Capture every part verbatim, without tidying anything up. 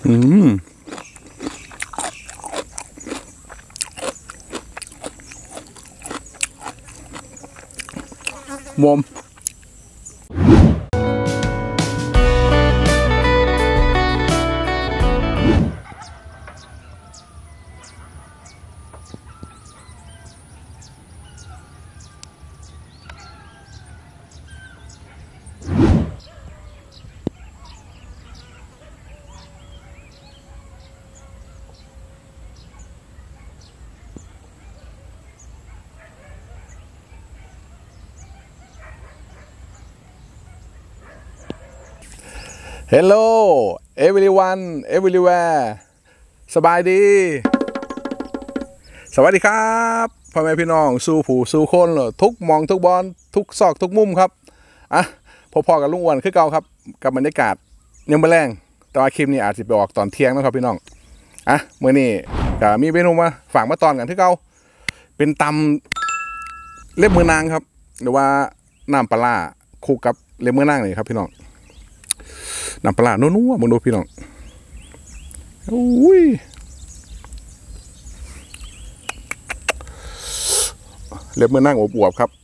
อืมมอมเฮลโล everyone everywhere สบายดีสวัสดีครับพ่อแม่พี่น้องสู้ผู้สู้คนทุกมองทุกบอลทุกซอกทุกมุมครับอ่ะพอๆกับลุงอ้วนคือเก่าครับกับบรรยากาศยังไม่แรงแต่ว่าคลิปนี้อาจจะไปออกตอนเที่ยงนะครับพี่น้องอ่ะเมื่อนี้ก็มีเมนูมาฝากมาตอนกันที่เก่าเป็นตำเล็บมือนางครับหรือว่าน้ำปลาคลุกกับเล็บมือนางนี่ครับพี่น้องน้ำปลาโน้ๆมึงดูพี่น้องอุ้ยเล็บมือนั่งอวบๆครับ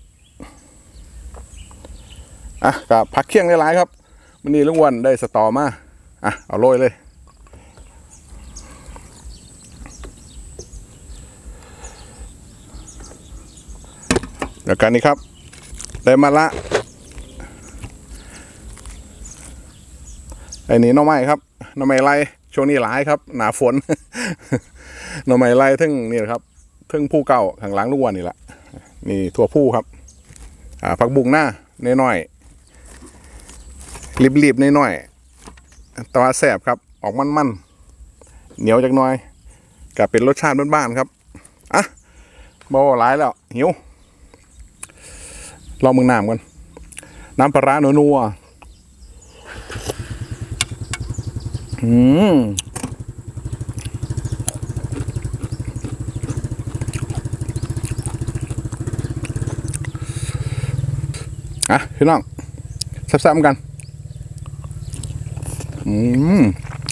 อ่ะกับผักเคี่ยงหลายๆครับวันนี้ลุงวันได้สตอมาอ่ะเอาโรยเลยเดี๋ยวกันนี้ครับได้มาละไอ้นี่หน่อไม้ครับหน่อไม้ไร่ช่วงนี้หลายครับหนาฝนหน่อไม้ไร่ทึ่งนี่ครับทึ่งผู้เก่าข้างหลังลุงวันนี่แหละนี่ถั่วผู้ครับอ่าผักบุ้งหน้าน้อยๆรีบๆน้อยๆแต่ว่าแสบครับออกมันๆเหนียวจักหน่อยกับเป็นรสชาติบ้านๆครับอ่ะบ่หลายแล้วหิวลองมึงน้ำกันน้ำปลาร้านัวๆอืมอ่ะพี่น้องแซ่บๆกันอืม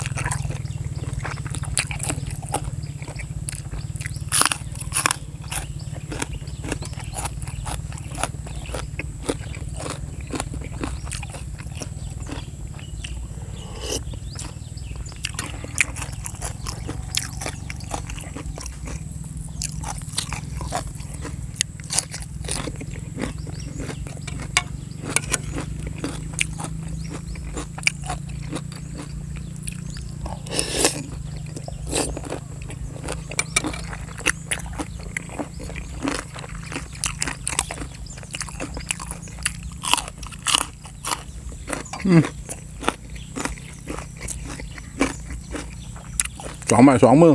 สองไม้สองมือ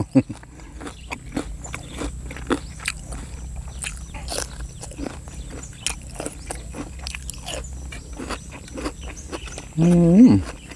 อืม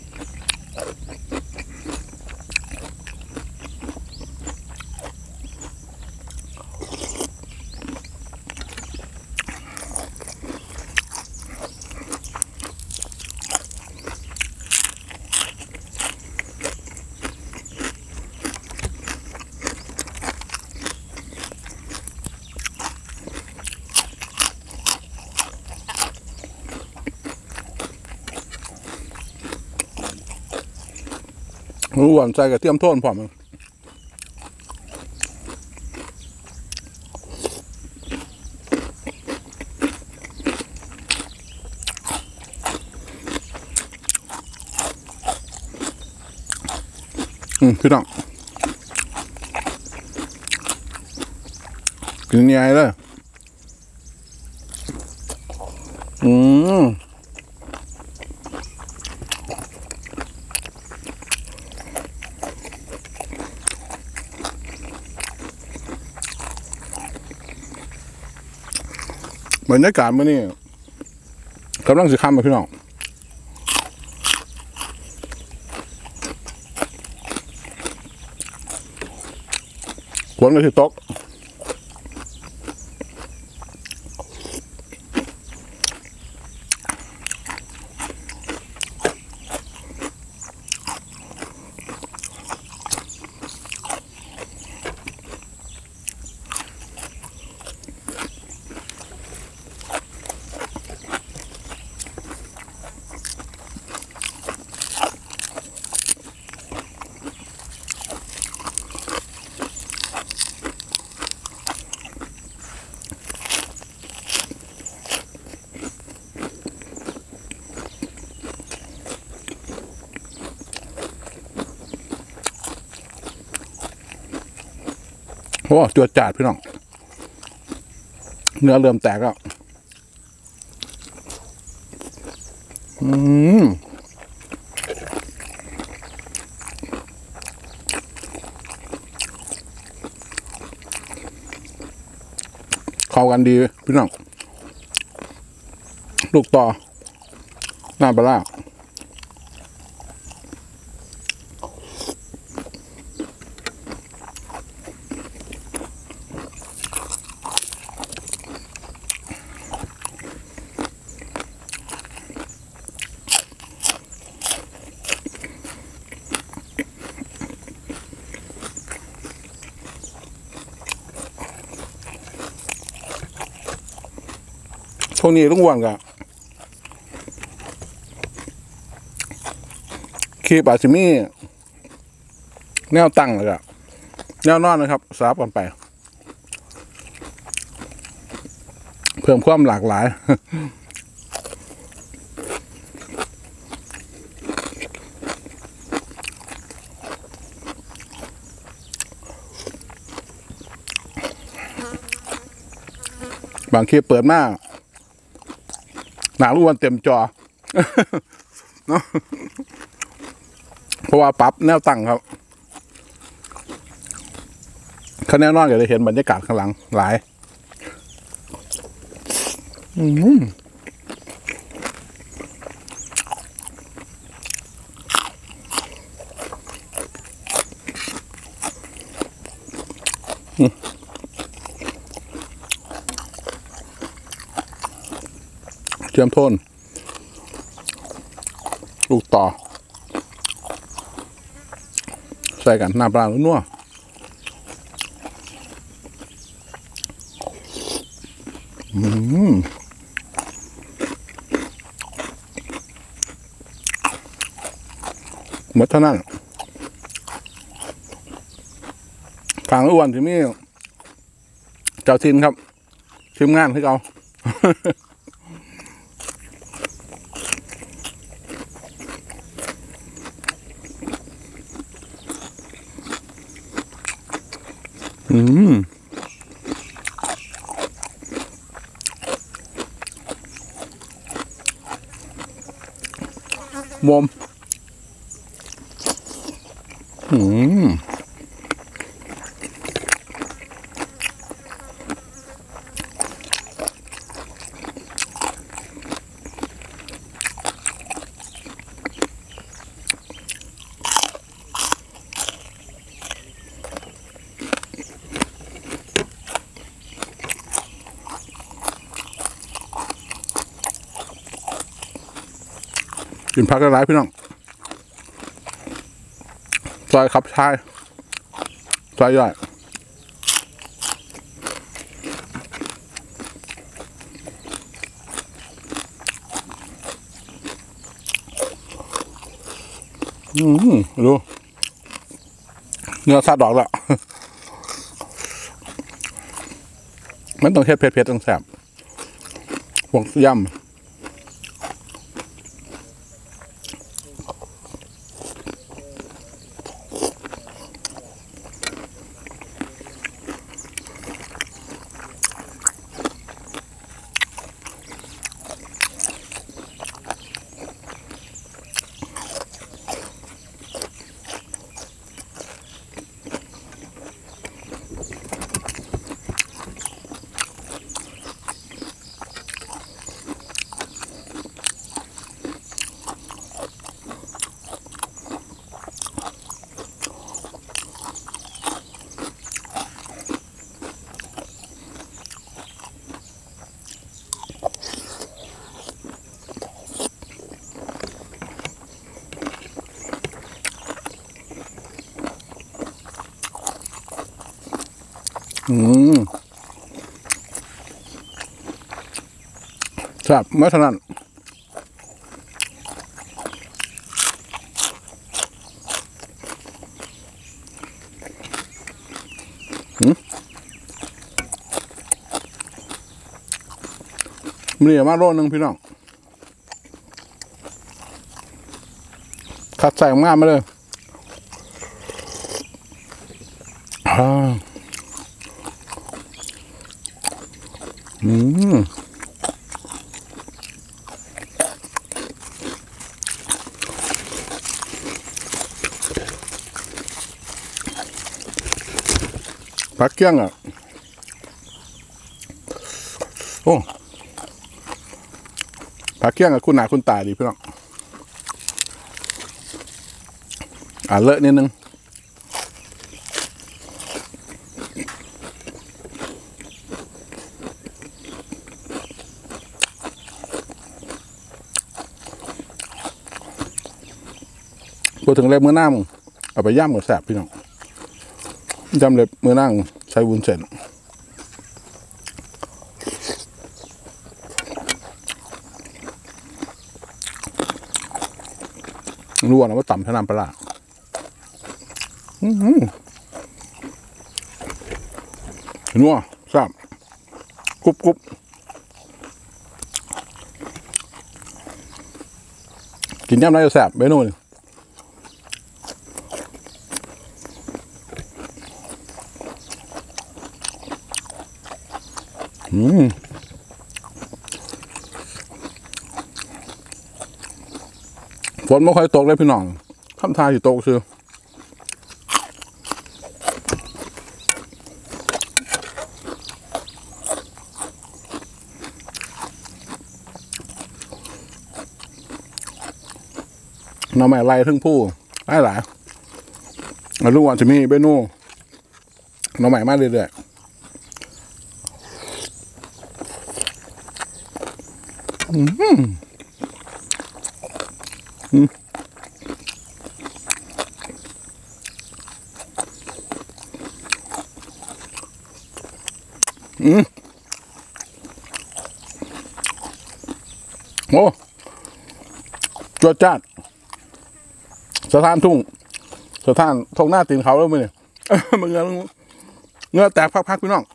รู้หวานใจกับเตรียมโทนพร้อมอืมพี่น้องกินยังไงเลยอืมบรรยากาศมื้อนี้กำลังจะค่ำมาพี่น้องฝนก็สิตกโอ้จวดจาดพี่น้องเนื้อเริ่มแตกแล้วอืมเข้ากันดีพี่น้องลูกต่อหน้าปลาช่วงนี้ลุงอ้วนกะคีปาซิมี่แนวตั้งเลยอะแนวนอนนะครับสลับกันไปเพิ่มความหลากหลายบางคลิปเปิดมาหนาลุงอ้วนเต็มจอเนาะเพราะว่าปรับแนวตั้งครับคะแนนนอนก็จะเห็นบรรยากาศข้างหลังหลายอืมเทียมโทนลูกต่อใส่กันน้ำปลาหรือนัวอืมหมดเท่านั้นทางอ้วนที่นี่เจ้าทินครับทีมงานให้เขาอืมมอมอืมกินพักได้หลายพี่น้องซอยขับชายซอยย่อยอืมดูเนื้อซาดอกแล้วมันต้องเทเผ็ดๆต้องแซ่บพวกย่ำอืมครับเมื่อเท่านั้นมีมาโลนึงพี่น้องคัดใส่งามมาเลยอืมผักเกี้ยงอ่ะโอ้ผักเกี้ยงอ่ะคุณหนาคุณตาดีพี่น้องอ่าเลอะนิดนึงพูดถึงเล็บมือหน้ามึงเอาไปย่ำกับแสบพี่น้องยำเล็บมือนั่งใช้วุ้นเส้นรู้นะว่าต่ำพน้ำปลาอืมนัวแซ่บกรุบกรุบกินยำไรจะแซ่บเมนูนี่อืมฝนไม่ค่อยตกเลยพี่น้องทำทายอยู่ตกคือน้ำใหม่ไล่ทั้งผู้ไล่หลายแล้วทุกวันจะมีเมนูน้ำใหม่มากเรื่อยๆอืมอืมอืมโอ้จวดจ้าดสถานทุ่งสถานทงหน้าตีนเขาแล้วมั้ยเนี่ยมันเงือเงือแตกพักๆพี่น้อง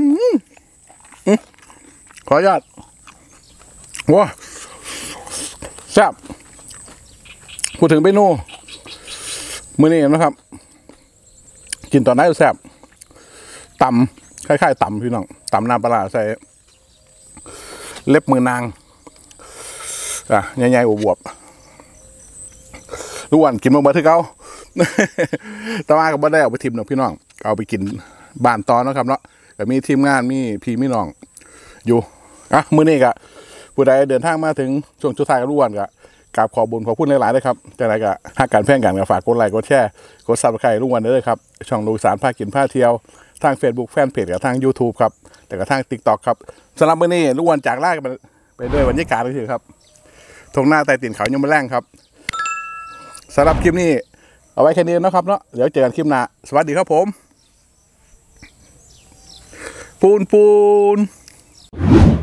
ขออนุญาตว้าแซ่บพูดถึงเมนูมื้อนี้นะครับกินตอนไหนแซ่บตำคล้ายๆตำพี่น้องตำน้ำปลาใส่เล็บมือนางอ่ะใหญ่ๆอวบๆทุกวันกินมาเมื่อที่เขาแต่ว่าก็ไม่ได้เอาไปทิมหรอกพี่น้องเอาไปกินบ้านตอนนะครับเนาะแต่มีทีมงานมีพี่มีน้องอยู่อ่ะมื้อนี้ก็ผู้ใดเดินทางมาถึงช่วงสุดท้ายกับทุกวันก็กราบขอบุญขอพูดหลายๆเลยครับแต่ละก็หากการแพร่งกันก็ฝากกดไลค์กดแชร์กดซับสไครต์ทุกวันเลยครับช่องลูกสารพากินพาเที่ยวทาง Facebook แฟนเพจกับทาง YouTube ครับแต่กับทาง TikTok ครับสำหรับมื้อนี้ทุกวันจากลากันไปด้วยบรรยากาศก็คือครับทงหน้าใต้ตีนเขายังไม่แรงครับสำหรับคลิปนี้เอาไว้แค่นี้นะครับเนาะเดี๋ยวเจอกันคลิปหน้าสวัสดีครับผมปูนปูน